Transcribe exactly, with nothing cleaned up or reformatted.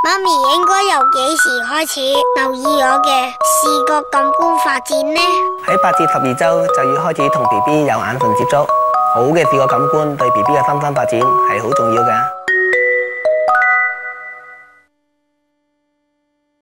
媽咪應該由幾時開始留意我嘅視覺感官發展呢？ 喺八至十二周就要開始同 B B 有眼神接觸，好嘅視覺感官對 B B 嘅身心發展係好重要㗎。